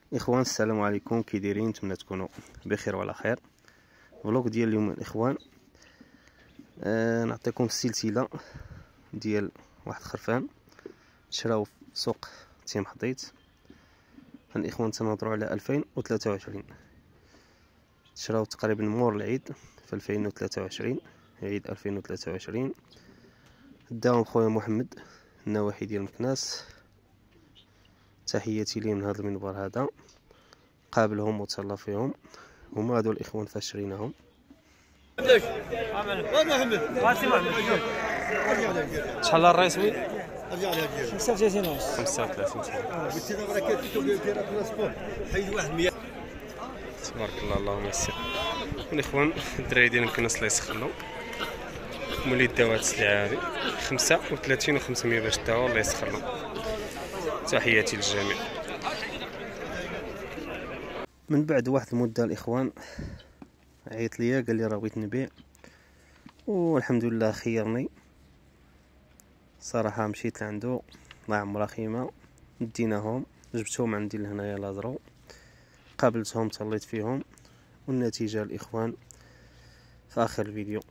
اخوان السلام عليكم، كي دايرين؟ نتمنى تكونوا بخير وعلى خير. فلوق ديال اليوم الاخوان، نعطيكم السلسله ديال واحد خرفان شراو في سوق تيم حطيت. الاخوان تنهضروا على 2023، شراو تقريبا مور العيد في 2023، عيد 2023. داهم خويا محمد النواحي ديال مكناس، تحياتي ليه من هذا المنبر هذا. قابلهم وتهلا فيهم، هما هادو الاخوان فاش شريناهم. شحال الرئيسوي؟ 35 ونص. 35 تبارك الله، اللهم يسر. الاخوان الدراري ديال مكناس الله يسخرهم، مولي داو هاد السلعه هادي 35 و500 باش داو، الله يسخرهم. تحياتي للجميع. من بعد واحد المده الاخوان عيط ليا قال لي راه بغيت نبيع، والحمد لله خيرني صراحه. مشيت لعندو الله يعمرها خيمه، ديناهم جبتهم عندي لهنايا لازرو، قابلتهم تهليت فيهم، والنتيجه الاخوان في اخر الفيديو.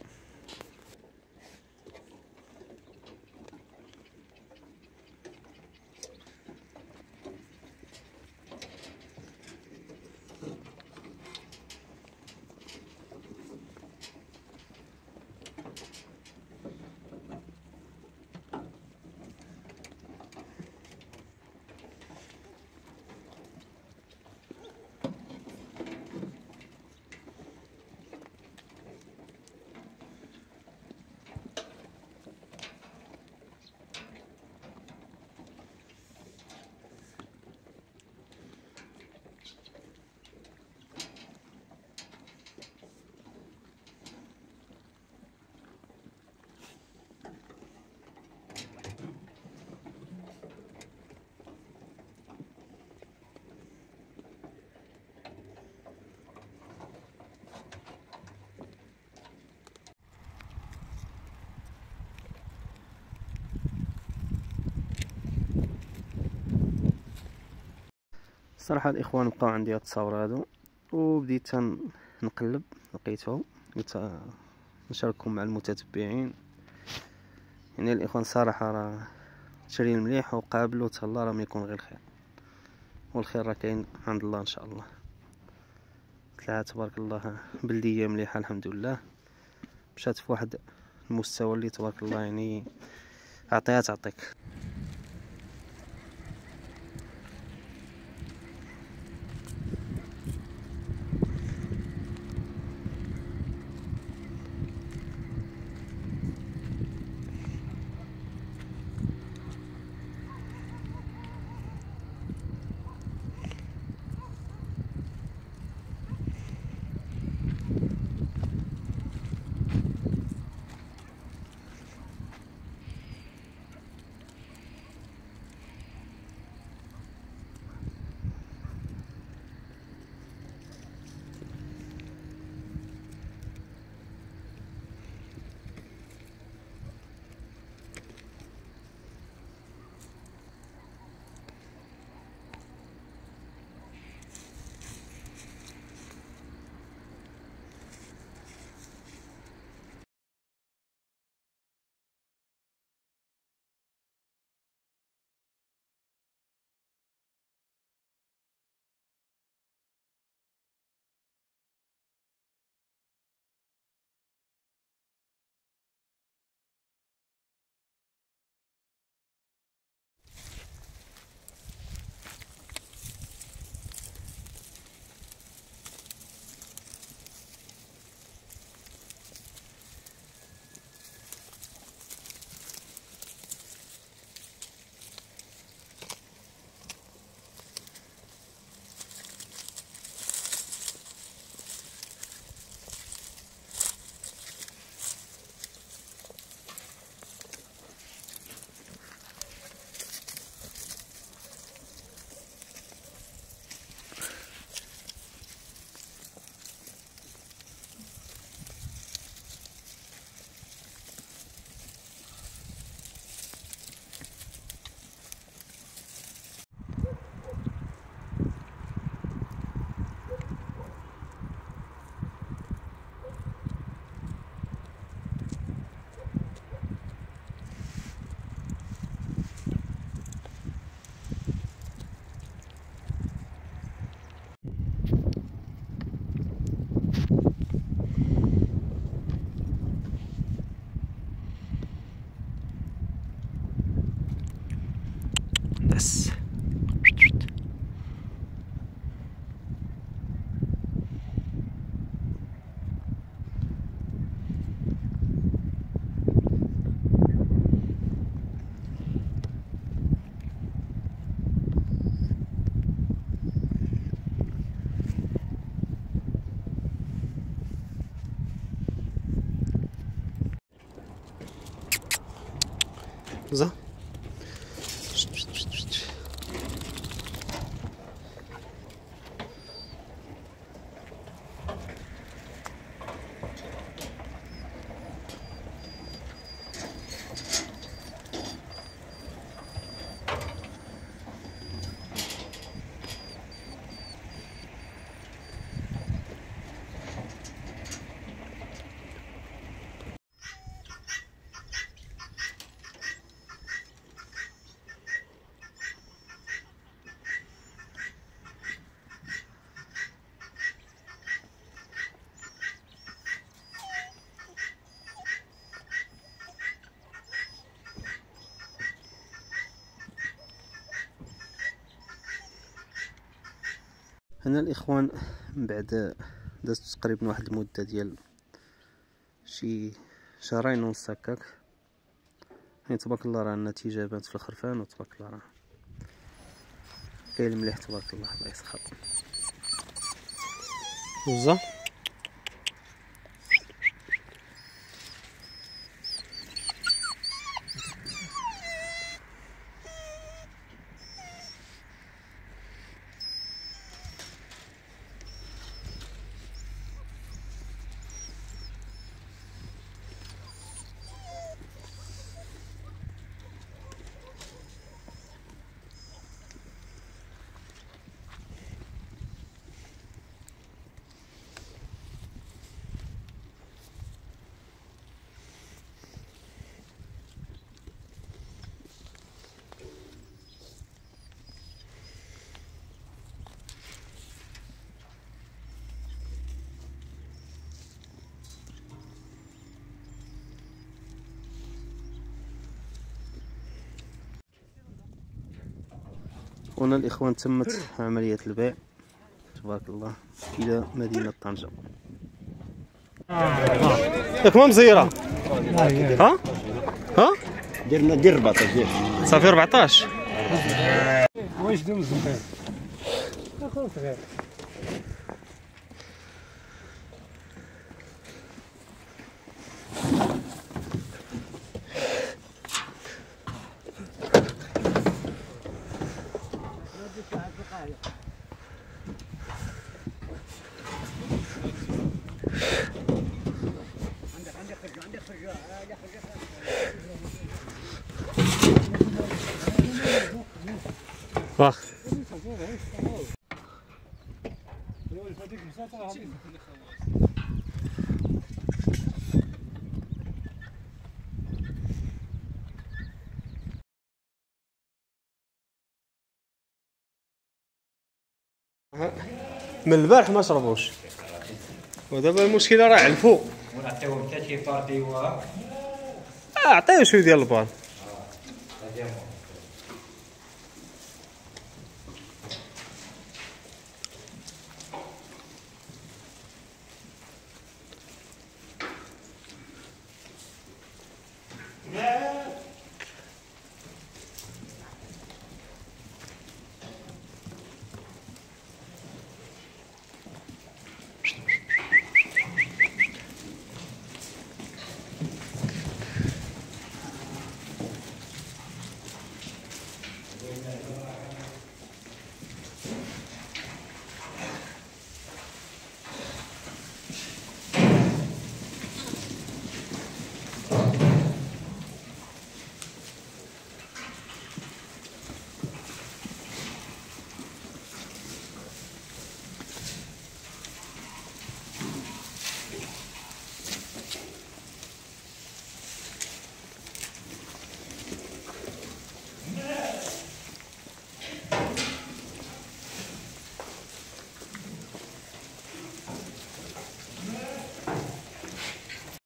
صراحه الاخوان بقاو عندي هاد التصاور هادو، وبديت نقلب لقيتهم، قلت نشارككم مع المتتبعين. يعني الاخوان صراحه راه تشرين مليح وقابل وتهلا، راه ما يكون غير الخير، والخير راه كاين عند الله ان شاء الله. طلعت تبارك الله بلديه مليحه الحمد لله، مشات في واحد المستوى اللي تبارك الله يعني عطيها تعطيك. زا هنا الاخوان من بعد دازت تقريبا واحد المده ديال شي شهرين ونص هكاك، يعني تبارك الله راه النتيجه بانت في الخرفان، وتبارك الله راه كاين مليح تبارك الله. الله يسخر. زا هنا الاخوان تمت عمليه البيع تبارك الله الى مدينه طنجه. ياك ما مزيره ها ها دير 14 صافي 14. واش دوم زنقين واخ من البارح ما شربوش، ودابا المشكله راه علفوا. ونعطيوهم حتى شي باردي عطيو شويه ديال البار.